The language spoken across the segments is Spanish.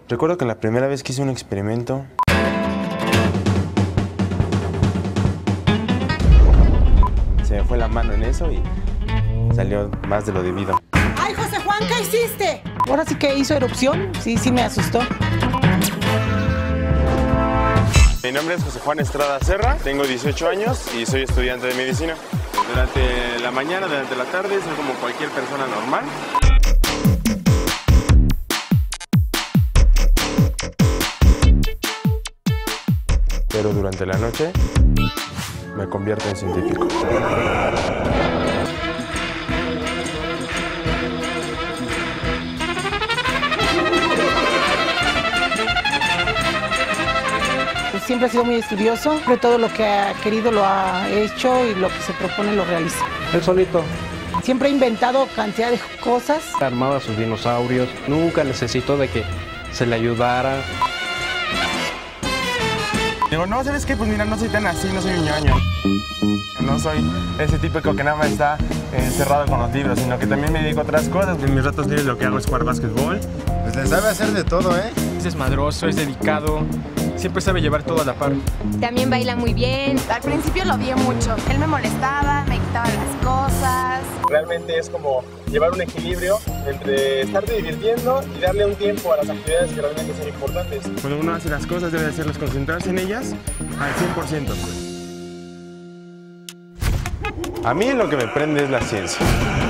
Recuerdo que la primera vez que hice un experimento, se me fue la mano en eso y salió más de lo debido. ¡Ay, José Juan, qué hiciste! Ahora sí que hizo erupción, sí me asustó. Mi nombre es José Juan Estrada Serra, tengo 18 años y soy estudiante de medicina. Durante la mañana, durante la tarde, soy como cualquier persona normal. Pero durante la noche me convierto en científico. Pues siempre ha sido muy estudioso, sobre todo lo que ha querido lo ha hecho y lo que se propone lo realiza. Él solito. Siempre ha inventado cantidad de cosas. Armaba sus dinosaurios, nunca necesitó de que se le ayudara. Digo, no, ¿sabes qué? Pues mira, no soy tan así, no soy un ñoño. No soy ese típico que nada más está encerrado con los libros, sino que también me dedico a otras cosas. En mis ratos libres lo que hago es jugar básquetbol. Pues le sabe hacer de todo, ¿eh? Es desmadroso, es dedicado, siempre sabe llevar todo a la par. También baila muy bien. Al principio lo odié mucho. Él me molestaba, me quitaba las cosas. Realmente es como llevar un equilibrio entre estarte divirtiendo y darle un tiempo a las actividades que realmente son importantes. Cuando uno hace las cosas debe hacerlas, concentrarse en ellas al 100%. A mí lo que me prende es la ciencia.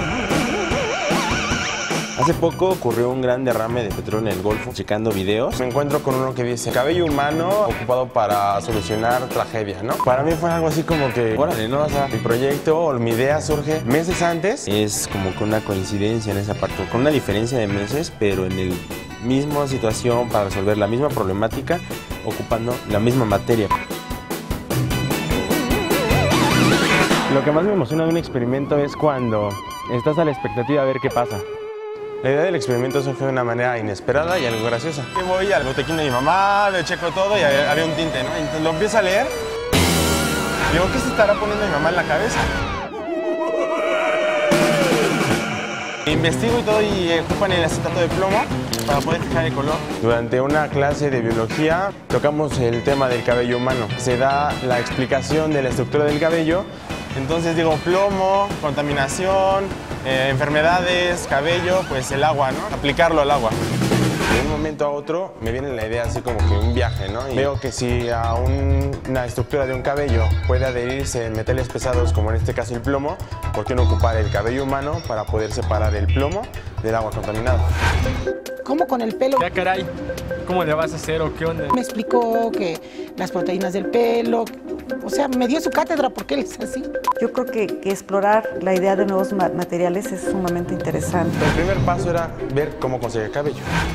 Hace poco ocurrió un gran derrame de petróleo en el Golfo. Checando videos, me encuentro con uno que dice cabello humano ocupado para solucionar tragedia, ¿no? Para mí fue algo así como que, órale, ¿no? O sea, mi proyecto o mi idea surge meses antes. Es como que una coincidencia en esa parte, con una diferencia de meses, pero en el misma situación para resolver la misma problemática, ocupando la misma materia. Lo que más me emociona de un experimento es cuando estás a la expectativa de ver qué pasa. La idea del experimento surgió de una manera inesperada y algo graciosa. Yo voy al botequín de mi mamá, le checo todo y había un tinte, ¿no? Entonces lo empiezo a leer. Digo, ¿qué se estará poniendo mi mamá en la cabeza? Investigo y todo y ocupan el acetato de plomo para poder fijar el color. Durante una clase de biología tocamos el tema del cabello humano. Se da la explicación de la estructura del cabello. Entonces digo, plomo, contaminación, enfermedades, cabello, pues el agua, ¿no? Aplicarlo al agua. De un momento a otro me viene la idea así como que un viaje, ¿no? Y veo que si a una estructura de un cabello puede adherirse metales pesados, como en este caso el plomo, ¿por qué no ocupar el cabello humano para poder separar el plomo del agua contaminada? ¿Cómo con el pelo? Ya caray, ¿cómo le vas a hacer o qué onda? Me explicó que las proteínas del pelo, o sea, me dio su cátedra porque él es así. Yo creo que explorar la idea de nuevos materiales es sumamente interesante. El primer paso era ver cómo conseguir cabello.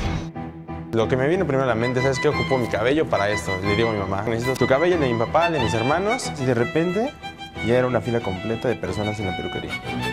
Lo que me vino primero a la mente, ¿sabes qué? Ocupo mi cabello para esto. Le digo a mi mamá, necesito tu cabello, el de mi papá, el de mis hermanos. Y de repente ya era una fila completa de personas en la peluquería.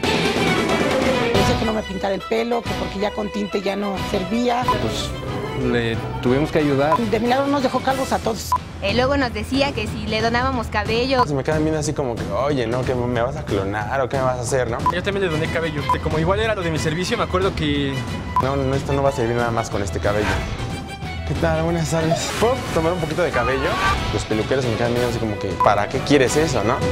Dice que no me pintara el pelo, que porque ya con tinte ya no servía. Pues le tuvimos que ayudar. De mi lado nos dejó calvos a todos. Luego nos decía que si le donábamos cabello. Se me quedan viendo así como que, oye, ¿no? ¿Que me vas a clonar o qué me vas a hacer, no? Yo también le doné cabello. Como igual era lo de mi servicio, me acuerdo que... No, esto no va a servir nada más con este cabello. ¿Qué tal? Buenas tardes. ¿Puedo tomar un poquito de cabello? Los peluqueros me quedan viendo así como que, ¿para qué quieres eso, no?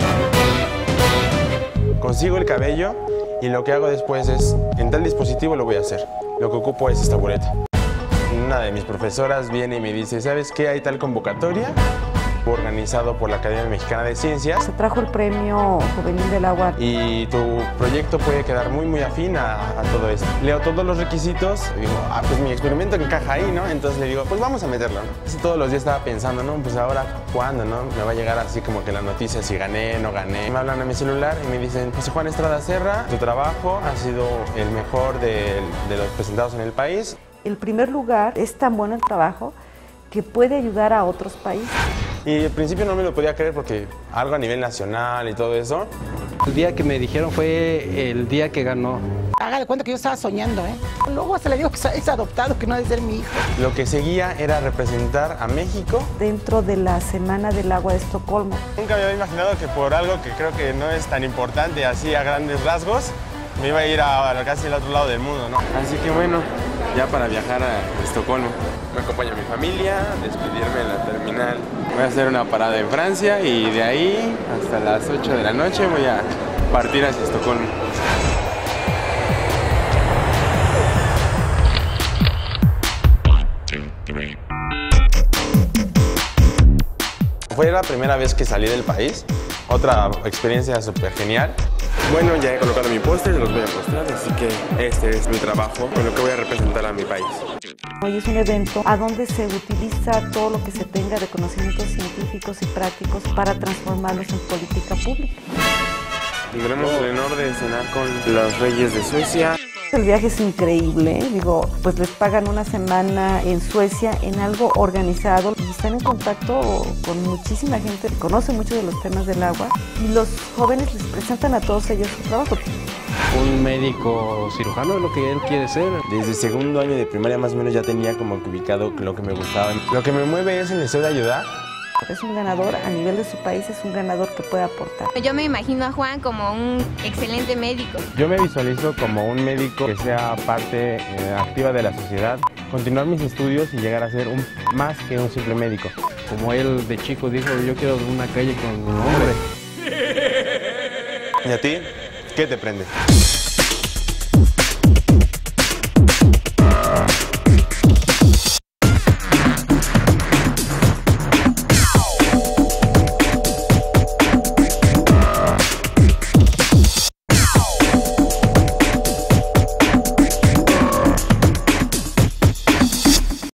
Consigo el cabello y lo que hago después es, en tal dispositivo lo voy a hacer. Lo que ocupo es esta boleta. Una de mis profesoras viene y me dice, ¿sabes qué? Hay tal convocatoria organizado por la Academia Mexicana de Ciencias. Se trajo el premio Juvenil del Agua. Y tu proyecto puede quedar muy afín a todo esto. Leo todos los requisitos y digo, pues mi experimento encaja ahí, ¿no? Entonces le digo, pues vamos a meterlo, ¿no? Así todos los días estaba pensando, ¿no? Pues ahora, ¿cuándo, no? Me va a llegar así como que la noticia si gané, no gané. Me hablan a mi celular y me dicen, José Juan Estrada Serra, tu trabajo ha sido el mejor de los presentados en el país. El primer lugar es tan bueno el trabajo que puede ayudar a otros países. Y al principio no me lo podía creer porque algo a nivel nacional y todo eso. El día que me dijeron fue el día que ganó. Haga de cuenta que yo estaba soñando, ¿eh? Luego hasta le digo que es adoptado, que no ha de ser mi hijo. Lo que seguía era representar a México dentro de la Semana del Agua de Estocolmo. Nunca me había imaginado que por algo que creo que no es tan importante así a grandes rasgos, me iba a ir a casi al otro lado del mundo, ¿no? Así que bueno, ya para viajar a Estocolmo. Me acompaña mi familia, despedirme en la terminal. Voy a hacer una parada en Francia y de ahí hasta las 8 de la noche voy a partir hacia Estocolmo. Fue la primera vez que salí del país, otra experiencia súper genial. Bueno, ya he colocado mi póster, los voy a mostrar, así que este es mi trabajo con lo que voy a representar a mi país. Hoy es un evento a donde se utiliza todo lo que se tenga de conocimientos científicos y prácticos para transformarlos en política pública. Tendremos el honor de cenar con los reyes de Suecia. El viaje es increíble, pues les pagan una semana en Suecia en algo organizado y están en contacto con muchísima gente que conoce mucho de los temas del agua y los jóvenes les presentan a todos ellos su trabajo. Un médico cirujano es lo que él quiere ser. Desde segundo año de primaria más o menos ya tenía como que ubicado lo que me gustaba. Lo que me mueve es el deseo de ayudar. Es un ganador, a nivel de su país es un ganador que puede aportar. Yo me imagino a Juan como un excelente médico. Yo me visualizo como un médico que sea parte activa de la sociedad, continuar mis estudios y llegar a ser más que un simple médico. Como él de chico dijo, yo quiero una calle con un nombre. ¿Y a ti? ¿Qué te prende?